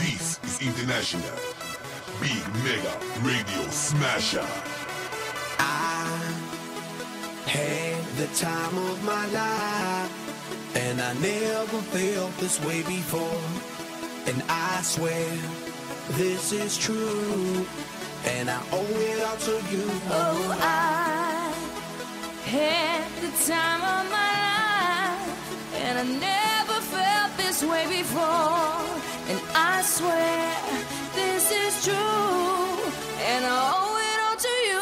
This is International Big Mega Radio Smasher. I had the time of my life, and I never felt this way before. And I swear this is true, and I owe it all to you. Oh, I had the time of my life, and I never felt this way before. And I swear this is true, and I owe it all to you.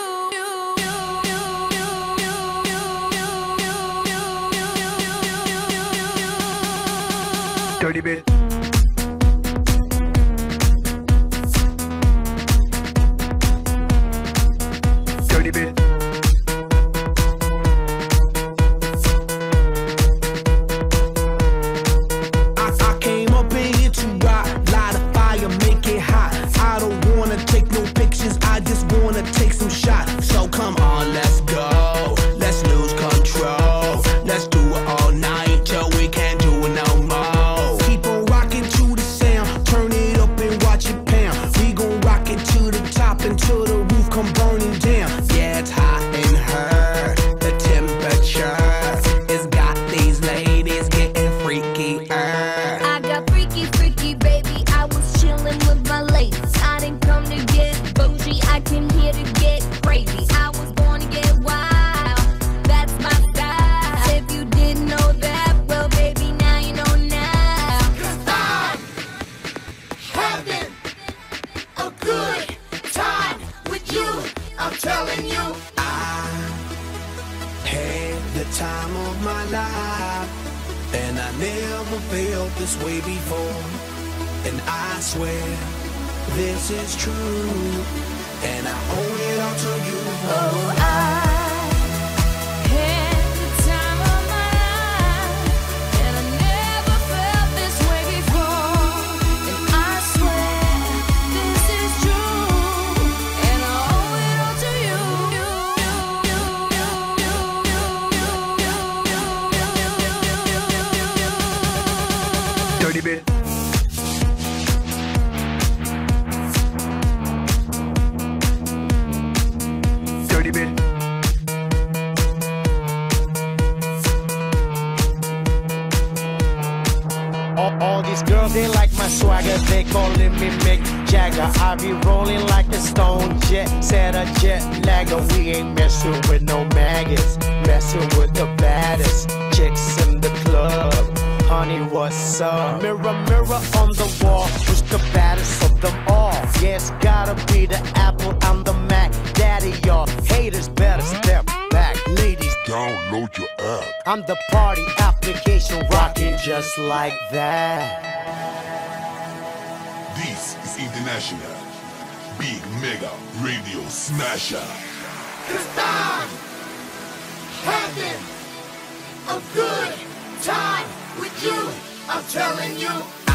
Dirty bit. Dirty bit. I came up in here to rock, light a fire, make it hot. I don't wanna take no pictures, I just wanna take some shots. So come on, let's go, let's lose control. Let's do it all night till we can't do it no more. Keep on rocking to the sound, turn it up and watch it pound. We gon' rock it to the top until the roof come burning down. Yeah, it's hot in her, the temperature has got these ladies getting freaky. I got freaky, freaky, baby. I was chillin' with my ladies. I didn't come to get bougie, I came here to get crazy. I was born to get wild, that's my style. If you didn't know that, well, baby, now you know now. 'Cause I'm having a good time with you, I'm telling you. I had the time of my life, and I never felt this way before. And I swear this is true, and I owe it all to you. Oh, I had the time of my life, and I never felt this way before. And I swear this is true, and I owe it all to you. Dirty bit. Dirty bit. All these girls, they like my swagger, they calling me Mick Jagger. I be rolling like a stone jet, set a jet lagger. We ain't messing with no maggots, messing with the baddest chicks in the club. Honey, what's up? Mirror, mirror on the wall, who's the baddest of them all? Yeah, it's gotta be the Apple, I'm the Mac. Daddy, y'all haters better step back. Ladies, Download your app. I'm the party application rocking just like that. This is International Big Mega Radio Smasher. 'Cause I'm having a good time with you, I'm telling you.